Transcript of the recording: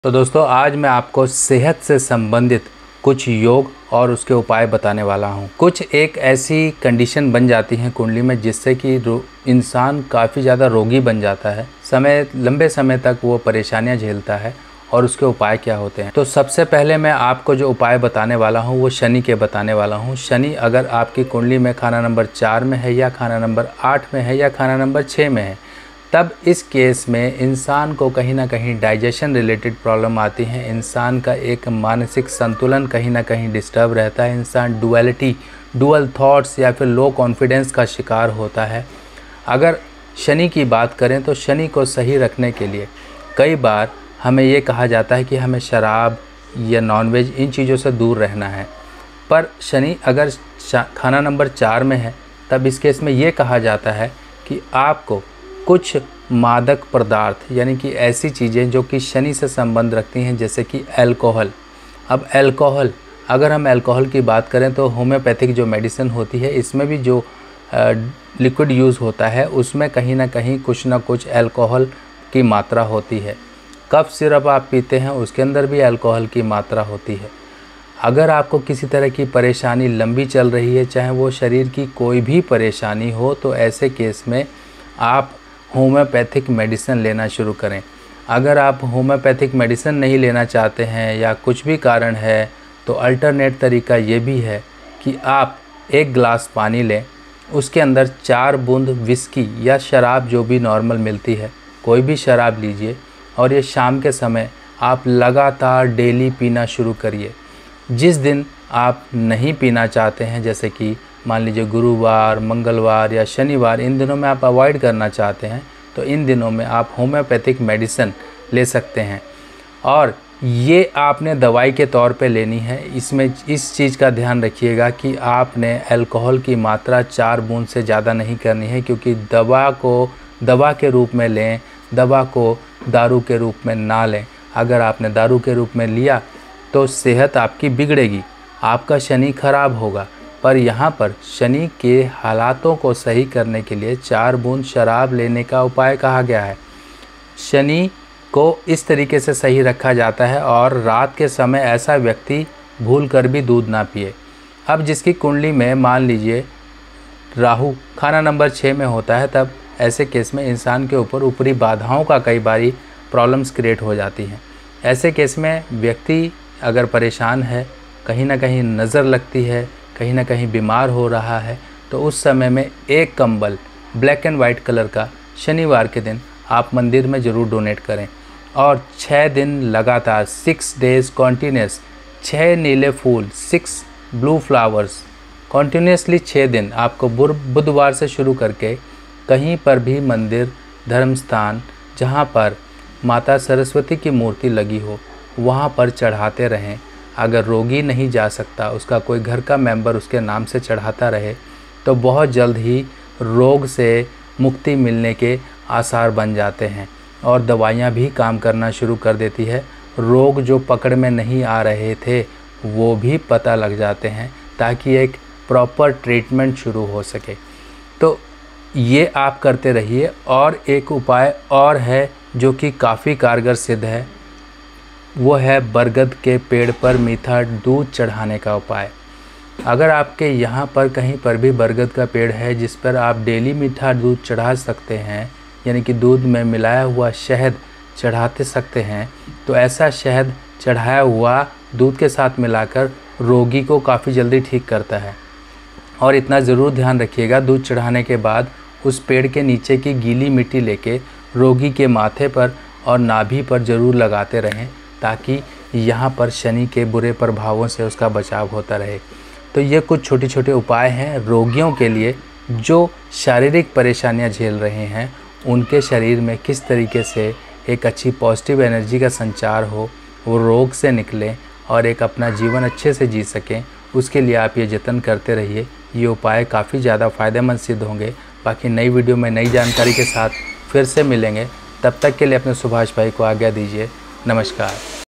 तो दोस्तों आज मैं आपको सेहत से संबंधित कुछ योग और उसके उपाय बताने वाला हूं। कुछ एक ऐसी कंडीशन बन जाती है कुंडली में जिससे कि इंसान काफ़ी ज़्यादा रोगी बन जाता है, लंबे समय तक वो परेशानियां झेलता है। और उसके उपाय क्या होते हैं, तो सबसे पहले मैं आपको जो उपाय बताने वाला हूं वो शनि के बताने वाला हूं। शनि अगर आपकी कुंडली में खाना नंबर 4 में है या खाना नंबर 8 में है या खाना नंबर 6 में है, तब इस केस में इंसान को कहीं ना कहीं डाइजेशन रिलेटेड प्रॉब्लम आती है। इंसान का एक मानसिक संतुलन कहीं ना कहीं डिस्टर्ब रहता है। इंसान डुअल थॉट्स या फिर लो कॉन्फिडेंस का शिकार होता है। अगर शनि की बात करें तो शनि को सही रखने के लिए कई बार हमें ये कहा जाता है कि हमें शराब या नॉनवेज इन चीज़ों से दूर रहना है। पर शनि अगर खाना नंबर 4 में है तब इस केस में ये कहा जाता है कि आपको कुछ मादक पदार्थ यानी कि ऐसी चीज़ें जो कि शनि से संबंध रखती हैं, जैसे कि अल्कोहल। अब अल्कोहल, अगर हम अल्कोहल की बात करें तो होम्योपैथिक जो मेडिसिन होती है इसमें भी जो लिक्विड यूज़ होता है उसमें कहीं ना कहीं कुछ ना कुछ अल्कोहल की मात्रा होती है। कफ सिरप आप पीते हैं उसके अंदर भी अल्कोहल की मात्रा होती है। अगर आपको किसी तरह की परेशानी लंबी चल रही है, चाहे वो शरीर की कोई भी परेशानी हो, तो ऐसे केस में आप होम्योपैथिक मेडिसिन लेना शुरू करें। अगर आप होम्योपैथिक मेडिसिन नहीं लेना चाहते हैं या कुछ भी कारण है, तो अल्टरनेट तरीका ये भी है कि आप एक गिलास पानी लें, उसके अंदर 4 बूंद विस्की या शराब जो भी नॉर्मल मिलती है, कोई भी शराब लीजिए और ये शाम के समय आप लगातार डेली पीना शुरू करिए। जिस दिन आप नहीं पीना चाहते हैं, जैसे कि मान लीजिए गुरुवार, मंगलवार या शनिवार, इन दिनों में आप अवॉइड करना चाहते हैं, तो इन दिनों में आप होम्योपैथिक मेडिसिन ले सकते हैं। और ये आपने दवाई के तौर पे लेनी है। इसमें इस चीज़ का ध्यान रखिएगा कि आपने अल्कोहल की मात्रा 4 बूंद से ज़्यादा नहीं करनी है, क्योंकि दवा के रूप में लें, दवा को दारू के रूप में ना लें। अगर आपने दारू के रूप में लिया तो सेहत आपकी बिगड़ेगी, आपका शनि खराब होगा। पर यहाँ पर शनि के हालातों को सही करने के लिए 4 बूंद शराब लेने का उपाय कहा गया है। शनि को इस तरीके से सही रखा जाता है और रात के समय ऐसा व्यक्ति भूल कर भी दूध ना पिए। अब जिसकी कुंडली में मान लीजिए राहु खाना नंबर 6 में होता है, तब ऐसे केस में इंसान के ऊपर ऊपरी बाधाओं का कई बारी प्रॉब्लम्स क्रिएट हो जाती हैं। ऐसे केस में व्यक्ति अगर परेशान है, कहीं ना कहीं नज़र लगती है, कहीं ना कहीं बीमार हो रहा है, तो उस समय में एक कंबल ब्लैक एंड वाइट कलर का शनिवार के दिन आप मंदिर में ज़रूर डोनेट करें। और 6 दिन लगातार 6 डेज़ कॉन्टीन्यूस 6 नीले फूल 6 ब्लू फ्लावर्स कॉन्टीन्यूसली 6 दिन आपको बुधवार से शुरू करके कहीं पर भी मंदिर, धर्म स्थान जहाँ पर माता सरस्वती की मूर्ति लगी हो वहाँ पर चढ़ाते रहें। अगर रोगी नहीं जा सकता, उसका कोई घर का मेंबर उसके नाम से चढ़ाता रहे, तो बहुत जल्द ही रोग से मुक्ति मिलने के आसार बन जाते हैं और दवाइयाँ भी काम करना शुरू कर देती है। रोग जो पकड़ में नहीं आ रहे थे वो भी पता लग जाते हैं, ताकि एक प्रॉपर ट्रीटमेंट शुरू हो सके। तो ये आप करते रहिए। और एक उपाय और है जो कि काफ़ी कारगर सिद्ध है, वो है बरगद के पेड़ पर मीठा दूध चढ़ाने का उपाय। अगर आपके यहाँ पर कहीं पर भी बरगद का पेड़ है जिस पर आप डेली मीठा दूध चढ़ा सकते हैं, यानी कि दूध में मिलाया हुआ शहद चढ़ाते सकते हैं, तो ऐसा शहद चढ़ाया हुआ दूध के साथ मिलाकर रोगी को काफ़ी जल्दी ठीक करता है। और इतना ज़रूर ध्यान रखिएगा, दूध चढ़ाने के बाद उस पेड़ के नीचे की गीली मिट्टी लेके रोगी के माथे पर और नाभि पर ज़रूर लगाते रहें, ताकि यहाँ पर शनि के बुरे प्रभावों से उसका बचाव होता रहे। तो ये कुछ छोटे छोटे उपाय हैं रोगियों के लिए जो शारीरिक परेशानियाँ झेल रहे हैं, उनके शरीर में किस तरीके से एक अच्छी पॉजिटिव एनर्जी का संचार हो, वो रोग से निकलें और एक अपना जीवन अच्छे से जी सकें। उसके लिए आप ये जतन करते रहिए। ये उपाय काफ़ी ज़्यादा फ़ायदेमंद सिद्ध होंगे। बाकी नई वीडियो में नई जानकारी के साथ फिर से मिलेंगे। तब तक के लिए अपने सुभाष भाई को आज्ञा दीजिए। नमस्कार।